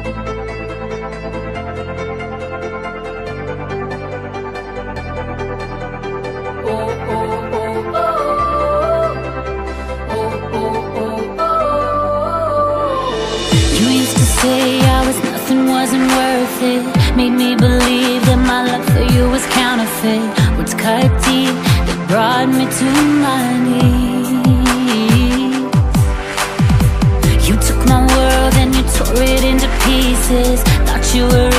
Wasn't worth it. Made me believe that my love for you was counterfeit. Words cut deep that brought me to my knees. You took my world and you tore it into pieces. Thought you were